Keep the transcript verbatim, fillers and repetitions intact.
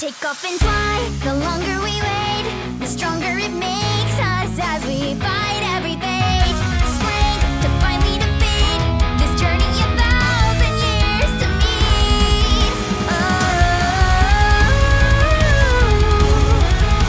Take off and fly, the longer we wait, the stronger it